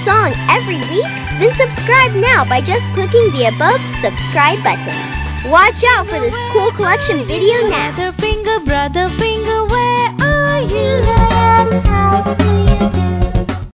song every week? Then subscribe now by just clicking the above subscribe button. Watch out for this cool collection video now. Brother Finger, where are you?